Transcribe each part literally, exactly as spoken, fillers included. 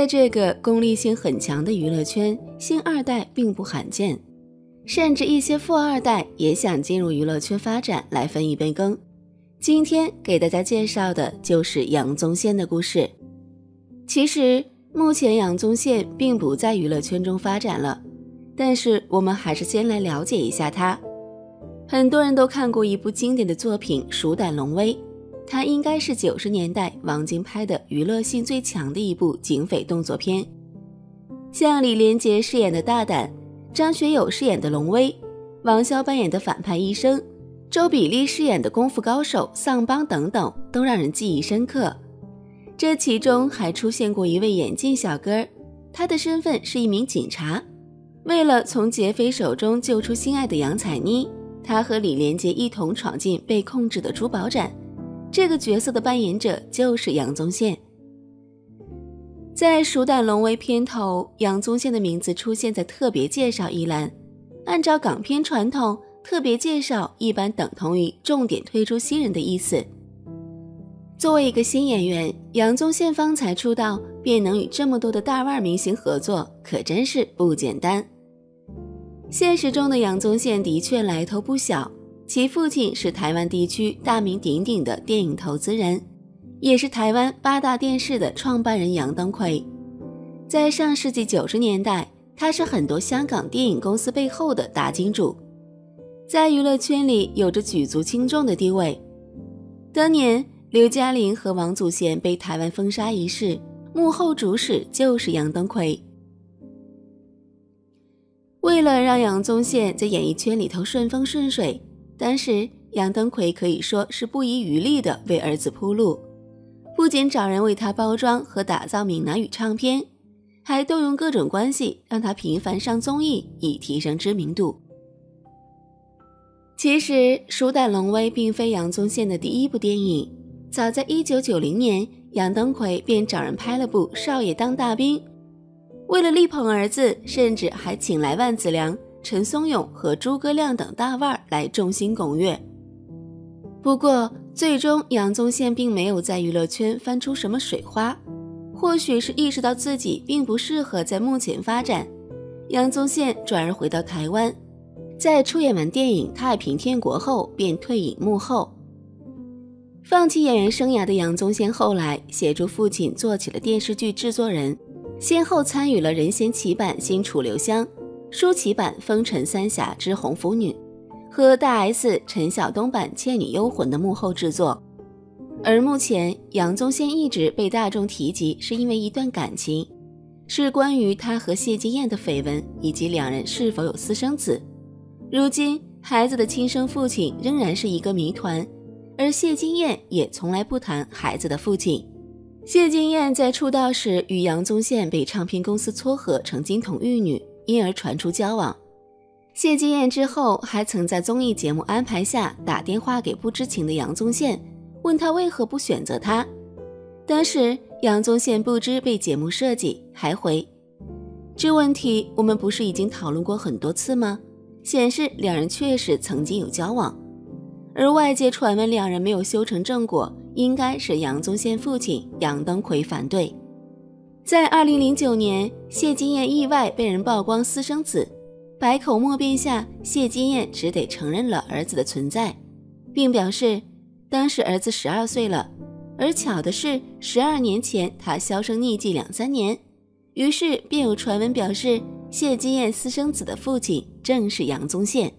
在这个功利性很强的娱乐圈，星二代并不罕见，甚至一些富二代也想进入娱乐圈发展来分一杯羹。今天给大家介绍的就是杨宗宪的故事。其实目前杨宗宪并不在娱乐圈中发展了，但是我们还是先来了解一下他。很多人都看过一部经典的作品《鼠胆龙威》，它应该是九十年代王晶拍的娱乐性最强的一部警匪动作片。像李连杰饰演的大胆，张学友饰演的龙威，王骁扮演的反派医生，周比利饰演的功夫高手丧邦等等，都让人记忆深刻。这其中还出现过一位眼镜小哥，他的身份是一名警察。为了从劫匪手中救出心爱的杨采妮，他和李连杰一同闯进被控制的珠宝展。这个角色的扮演者就是杨宗宪。在《鼠胆龙威》片头，杨宗宪的名字出现在特别介绍一栏。按照港片传统，特别介绍一般等同于重点推出新人的意思。作为一个新演员，杨宗宪方才出道便能与这么多的大腕明星合作，可真是不简单。现实中的杨宗宪的确来头不小，其父亲是台湾地区大名鼎鼎的电影投资人，也是台湾八大电视的创办人杨登魁。在上世纪九十年代，他是很多香港电影公司背后的大金主，在娱乐圈里有着举足轻重的地位。当年刘嘉玲和王祖贤被台湾封杀一事，幕后主使就是杨登魁。为了让杨宗宪在演艺圈里头顺风顺水，当时杨登魁可以说是不遗余力地为儿子铺路，不仅找人为他包装和打造闽南语唱片，还动用各种关系让他频繁上综艺，以提升知名度。其实《鼠胆龙威》并非杨宗宪的第一部电影，早在一九九零年，杨登魁便找人拍了部《少爷当大兵》，为了力捧儿子，甚至还请来万梓良、陈松勇和诸葛亮等大腕来众星拱月。不过最终杨宗宪并没有在娱乐圈翻出什么水花，或许是意识到自己并不适合在目前发展，杨宗宪转而回到台湾，在出演完电影《太平天国》后便退隐幕后。放弃演员生涯的杨宗宪后来协助父亲做起了电视剧制作人，先后参与了任贤齐版《新楚留香》、舒淇版《风尘三侠之红拂女》和大 S 陈晓东版《倩女幽魂》的幕后制作。而目前杨宗宪一直被大众提及，是因为一段感情，是关于他和谢金燕的绯闻以及两人是否有私生子。如今孩子的亲生父亲仍然是一个谜团，而谢金燕也从来不谈孩子的父亲。谢金燕在出道时与杨宗宪被唱片公司撮合成金童玉女，因而传出交往。谢金燕之后还曾在综艺节目安排下打电话给不知情的杨宗宪，问他为何不选择他。当时杨宗宪不知被节目设计，还回：这问题我们不是已经讨论过很多次吗？显示两人确实曾经有交往。而外界传闻两人没有修成正果，应该是杨宗宪父亲杨登魁反对。在二零零九年，谢金燕意外被人曝光私生子，百口莫辩下，谢金燕只得承认了儿子的存在，并表示当时儿子十二岁了，而巧的是十二年前他销声匿迹两三年，于是便有传闻表示谢金燕私生子的父亲正是杨宗宪。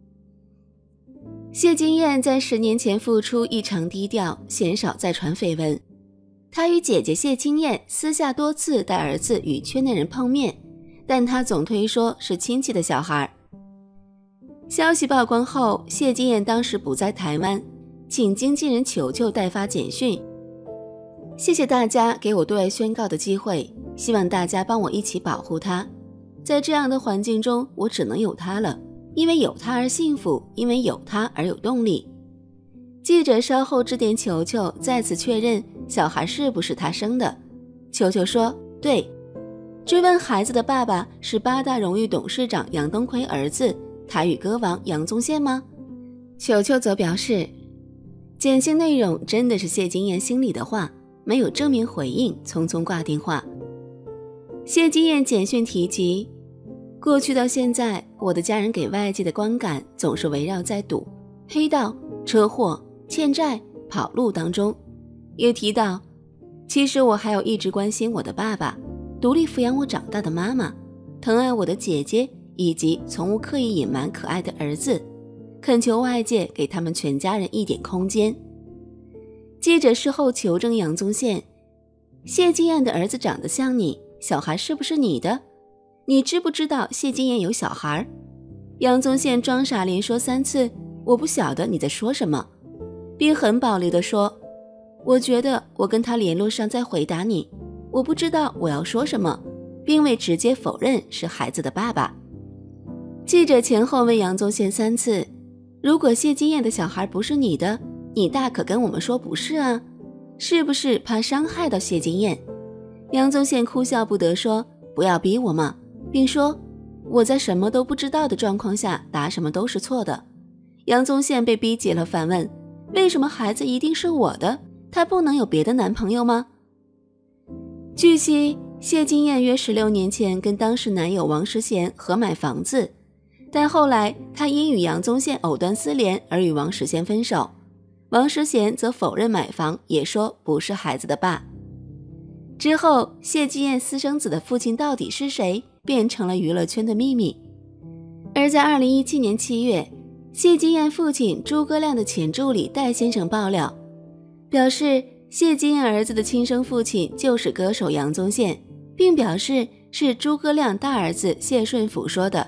谢金燕在十年前复出异常低调，鲜少再传绯闻。她与姐姐谢金燕私下多次带儿子与圈内人碰面，但她总推说是亲戚的小孩。消息曝光后，谢金燕当时不在台湾，请经纪人球球代发简讯：谢谢大家给我对外宣告的机会，希望大家帮我一起保护她。在这样的环境中，我只能有她了，因为有他而幸福，因为有他而有动力。记者稍后致电球球，再次确认小孩是不是他生的。球球说对。追问孩子的爸爸是八大荣誉董事长杨登魁儿子台语歌王杨宗宪吗？球球则表示简讯内容真的是谢金燕心里的话，没有正面回应，匆匆挂电话。 谢金燕简讯提及，过去到现在，我的家人给外界的观感总是围绕在赌、黑道、车祸、欠债、跑路当中。也提到，其实我还有一直关心我的爸爸，独立抚养我长大的妈妈，疼爱我的姐姐，以及从无刻意隐瞒可爱的儿子，恳求外界给他们全家人一点空间。记者事后求证杨宗宪，谢金燕的儿子长得像你，小孩是不是你的？你知不知道谢金燕有小孩？杨宗宪装傻连说三次，我不晓得你在说什么，并很保留地说，我觉得我跟他联络上再回答你，我不知道我要说什么，并未直接否认是孩子的爸爸。记者前后问杨宗宪三次，如果谢金燕的小孩不是你的，你大可跟我们说不是啊，是不是怕伤害到谢金燕？杨宗宪哭笑不得说，不要逼我嘛，并说我在什么都不知道的状况下答什么都是错的。杨宗宪被逼急了，反问，为什么孩子一定是我的？她不能有别的男朋友吗？据悉，谢金燕约十六年前跟当时男友王石贤合买房子，但后来她因与杨宗宪藕断丝连而与王石贤分手。王石贤则否认买房，也说不是孩子的爸。之后，谢金燕私生子的父亲到底是谁，变成了娱乐圈的秘密。而在二零一七年七月，谢金燕父亲诸葛亮的前助理戴先生爆料，表示谢金燕儿子的亲生父亲就是歌手杨宗宪，并表示是诸葛亮大儿子谢顺福说的。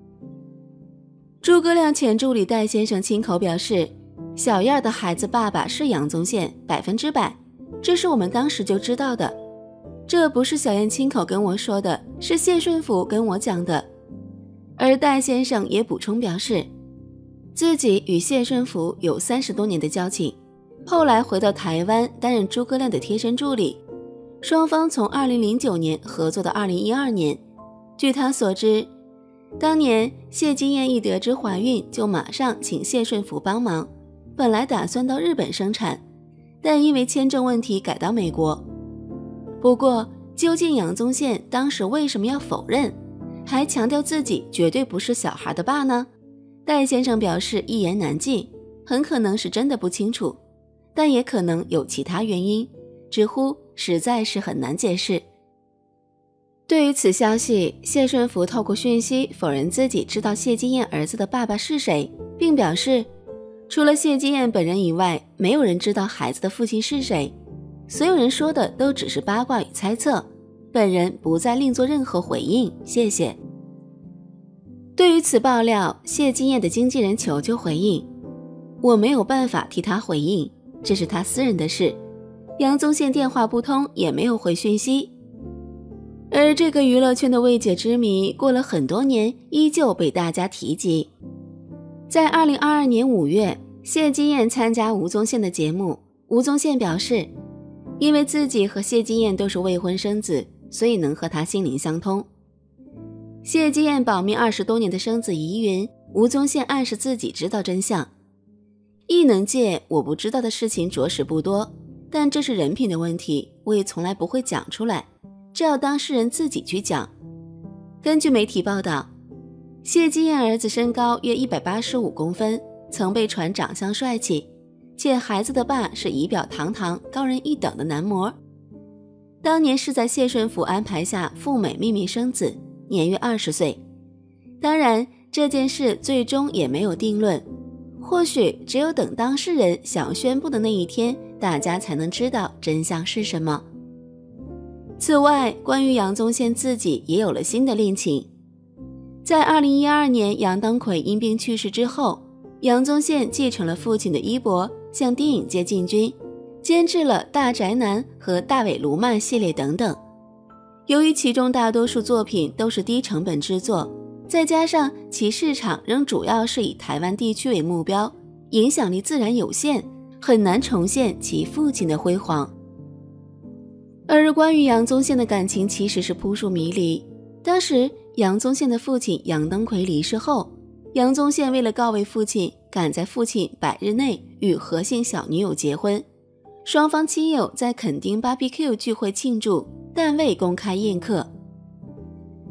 诸葛亮前助理戴先生亲口表示，小燕的孩子爸爸是杨宗宪，百分之百，这是我们当时就知道的。这不是小燕亲口跟我说的，是谢顺福跟我讲的。而戴先生也补充表示，自己与谢顺福有三十多年的交情，后来回到台湾担任诸葛亮的贴身助理，双方从二零零九年合作到二零一二年。据他所知，当年谢金燕一得知怀孕，就马上请谢顺福帮忙，本来打算到日本生产，但因为签证问题改到美国。不过，究竟杨宗宪当时为什么要否认，还强调自己绝对不是小孩的爸呢？戴先生表示一言难尽，很可能是真的不清楚，但也可能有其他原因，直呼实在是很难解释。对于此消息，谢顺福透过讯息否认自己知道谢金燕儿子的爸爸是谁，并表示除了谢金燕本人以外，没有人知道孩子的父亲是谁，所有人说的都只是八卦与猜测，本人不再另做任何回应，谢谢。对于此爆料，谢金燕的经纪人求救回应，我没有办法替他回应，这是他私人的事，杨宗宪电话不通，也没有回讯息。而这个娱乐圈的未解之谜，过了很多年依旧被大家提及。在二零二二年五月，谢金燕参加吴宗宪的节目，吴宗宪表示，因为自己和谢金燕都是未婚生子，所以能和他心灵相通。谢金燕保密二十多年的生子疑云，吴宗宪暗示自己知道真相。艺能界我不知道的事情着实不多，但这是人品的问题，我也从来不会讲出来，这要当事人自己去讲。根据媒体报道，谢金燕儿子身高约一百八十五公分，曾被传长相帅气，且孩子的爸是仪表堂堂、高人一等的男模。当年是在谢顺福安排下赴美秘密生子，年约二十岁。当然，这件事最终也没有定论，或许只有等当事人想宣布的那一天，大家才能知道真相是什么。此外，关于杨宗宪自己也有了新的恋情。在二零一二年杨登魁因病去世之后，杨宗宪继承了父亲的衣钵，向电影界进军，监制了《大宅男》和《大尾卢曼》系列等等。由于其中大多数作品都是低成本制作，再加上其市场仍主要是以台湾地区为目标，影响力自然有限，很难重现其父亲的辉煌。而关于杨宗宪的感情其实是扑朔迷离。当时杨宗宪的父亲杨登魁离世后，杨宗宪为了告慰父亲，赶在父亲百日内与何姓小女友结婚，双方亲友在垦丁 B B Q 聚会庆祝，但未公开宴客。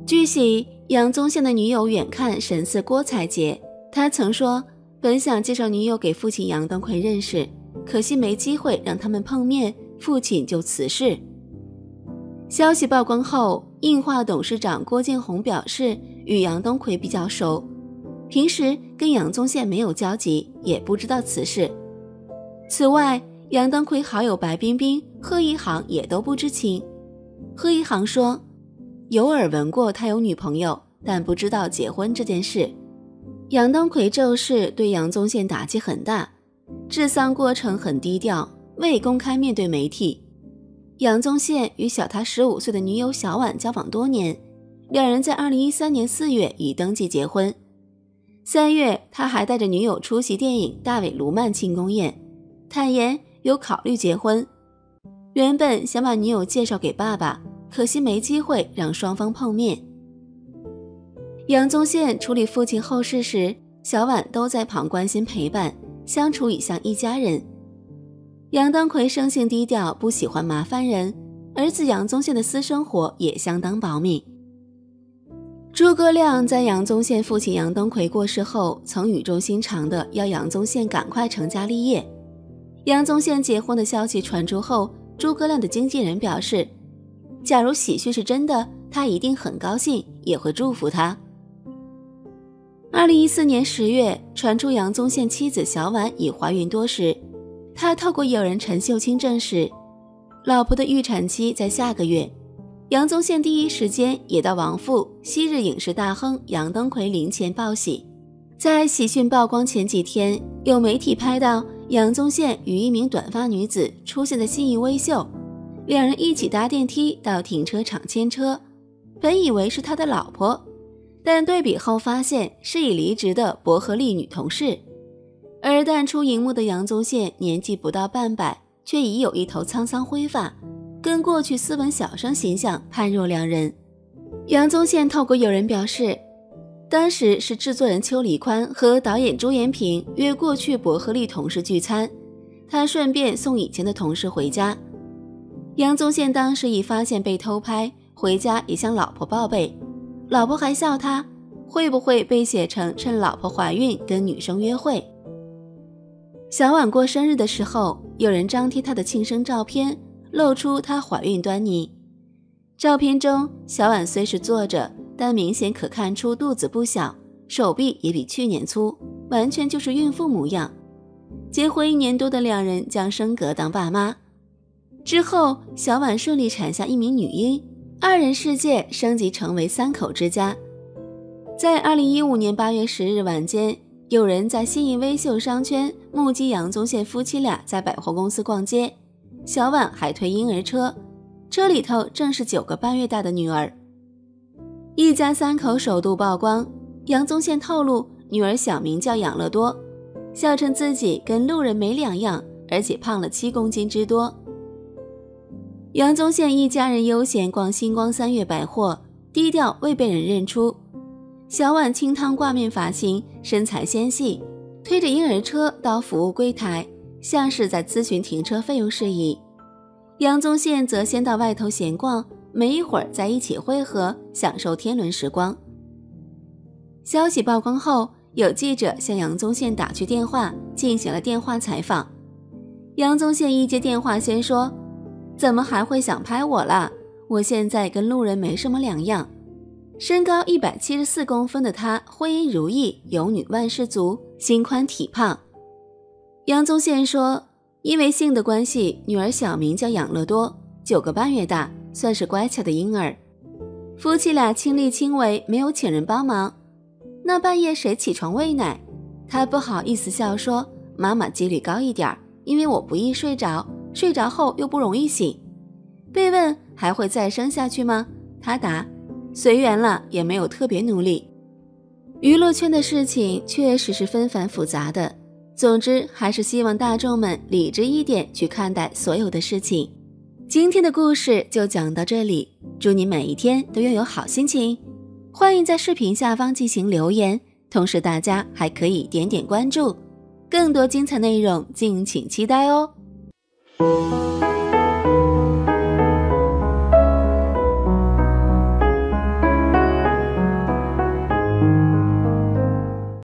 据悉，杨宗宪的女友远看神似郭采洁，他曾说本想介绍女友给父亲杨登魁认识，可惜没机会让他们碰面，父亲就辞世。消息曝光后，映画董事长郭建宏表示与杨登魁比较熟，平时跟杨宗宪没有交集，也不知道此事。此外，杨登魁好友白冰冰、贺一航也都不知情。贺一航说有耳闻过他有女朋友，但不知道结婚这件事。杨登魁这事对杨宗宪打击很大，治丧过程很低调，未公开面对媒体。杨宗宪与小他十五岁的女友小婉交往多年，两人在二零一三年四月已登记结婚。三月，他还带着女友出席电影《大卫·卢曼》庆功宴，坦言有考虑结婚。原本想把女友介绍给爸爸，可惜没机会让双方碰面。杨宗宪处理父亲后事时，小婉都在旁关心陪伴，相处已像一家人。杨登魁生性低调，不喜欢麻烦人，儿子杨宗宪的私生活也相当保密。诸葛亮在杨宗宪父亲杨登魁过世后，曾语重心长地要杨宗宪赶快成家立业。杨宗宪结婚的消息传出后，诸葛亮的经纪人表示，假如喜讯是真的，他一定很高兴，也会祝福他。二零一四年十月，传出杨宗宪妻子小婉已怀孕多时，他透过友人陈秀清证实，老婆的预产期在下个月。杨宗宪第一时间也到亡父昔日影视大亨杨登魁灵前报喜。在喜讯曝光前几天，有媒体拍到杨宗宪与一名短发女子出现在信义威秀，两人一起搭电梯到停车场牵车，本以为是他的老婆，但对比后发现是已离职的薄荷丽女同事。而淡出荧幕的杨宗宪年纪不到半百，却已有一头沧桑灰发，跟过去斯文小生形象判若两人。杨宗宪透过友人表示，当时是制作人邱黎宽和导演朱延平约过去薄荷丽同事聚餐，他顺便送以前的同事回家。杨宗宪当时已发现被偷拍，回家也向老婆报备，老婆还笑他会不会被写成趁老婆怀孕跟女生约会。小婉过生日的时候，有人张贴她的庆生照片，露出她怀孕端倪。照片中，小婉虽是坐着，但明显可看出肚子不小，手臂也比去年粗，完全就是孕妇模样。结婚一年多的两人将升格当爸妈。之后，小婉顺利产下一名女婴，二人世界升级成为三口之家。在二零一五年八月十日晚间，有人在信义威秀商圈目击杨宗宪夫妻俩在百货公司逛街，小婉还推婴儿车，车里头正是九个半月大的女儿。一家三口首度曝光，杨宗宪透露女儿小名叫养乐多，笑称自己跟路人没两样，而且胖了七公斤之多。杨宗宪一家人悠闲逛星光三月百货，低调未被人认出。小婉清汤挂面发型，身材纤细，推着婴儿车到服务柜台，像是在咨询停车费用事宜。杨宗宪则先到外头闲逛，没一会儿在一起会合，享受天伦时光。消息曝光后，有记者向杨宗宪打去电话，进行了电话采访。杨宗宪一接电话先说，怎么还会想拍我啦？我现在跟路人没什么两样。身高一百七十四公分的他，婚姻如意，有女万事足，心宽体胖。杨宗宪说，因为性的关系，女儿小名叫养乐多，九个半月大，算是乖巧的婴儿。夫妻俩亲力亲为，没有请人帮忙。那半夜谁起床喂奶？他不好意思笑说，妈妈几率高一点，因为我不易睡着，睡着后又不容易醒。被问还会再生下去吗？他答，随缘了，也没有特别努力。娱乐圈的事情确实是纷繁复杂的，总之还是希望大众们理智一点去看待所有的事情。今天的故事就讲到这里，祝你每一天都拥有好心情。欢迎在视频下方进行留言，同时大家还可以点点关注，更多精彩内容敬请期待哦。